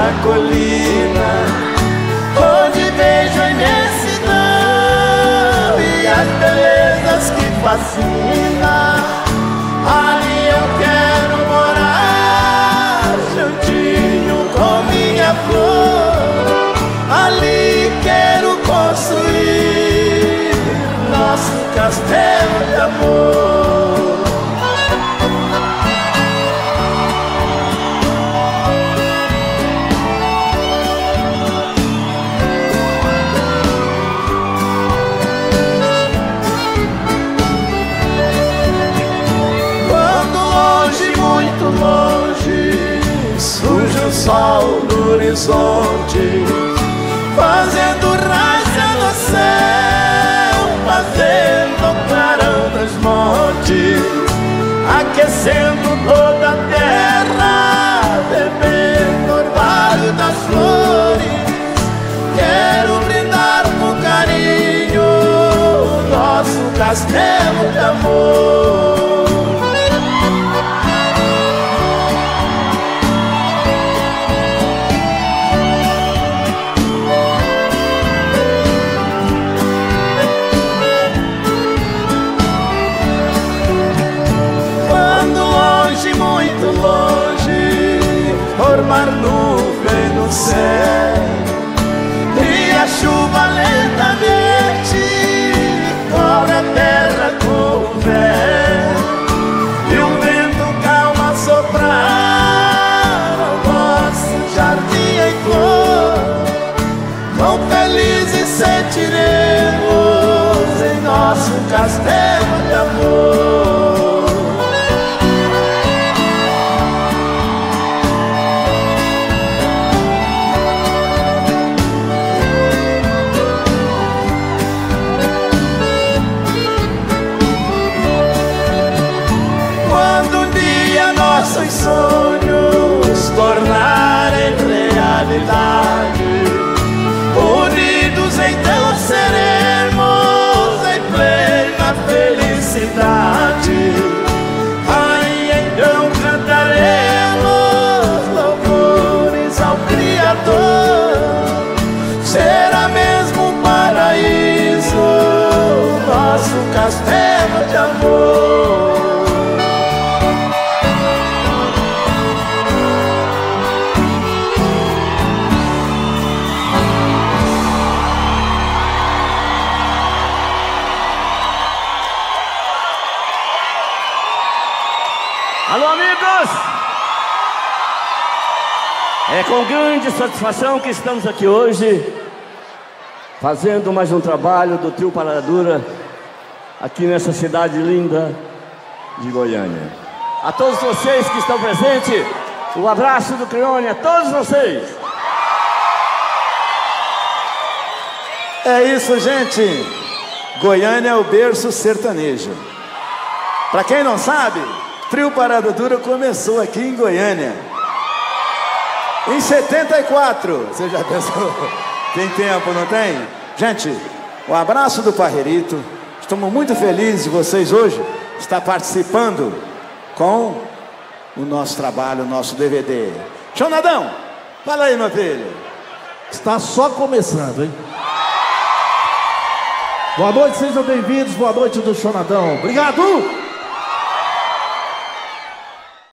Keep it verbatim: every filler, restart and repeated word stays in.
na colina, onde vejo a imensidão e as belezas que fascinam. Ali eu quero morar, juntinho com minha flor. Ali quero construir nosso castelo de amor. Muito longe surge o sol no horizonte, fazendo raça no céu, fazendo o clarão dos montes, aquecendo toda a terra, bebendo o orvalho das flores. Quero brindar com carinho nosso castelo de amor. Muito longe, formar nuvem no céu, e a chuva lentamente cobre a terra com o véu, e um vento calmo a soprar ao nosso jardim em flor. Quão felizes sentiremos em nosso castelo de amor. Nossos sonhos tornarem realidade, unidos então seremos em plena felicidade. Aí então cantaremos louvores ao Criador. Será mesmo um paraíso nosso castelo de amor. Alô, amigos! É com grande satisfação que estamos aqui hoje, fazendo mais um trabalho do Trio Parada Dura, aqui nessa cidade linda de Goiânia. A todos vocês que estão presentes, um abraço do Crione a todos vocês! É isso, gente! Goiânia é o berço sertanejo. Pra quem não sabe, Trio Parada Dura começou aqui em Goiânia em setenta e quatro. Você já pensou? Tem tempo, não tem? Gente, um abraço do Parreirito. Estamos muito felizes de vocês hoje estar participando com o nosso trabalho, o nosso D V D. Chonadão, fala aí, meu filho. Está só começando, hein? Boa noite, sejam bem-vindos. Boa noite do Chonadão. Obrigado!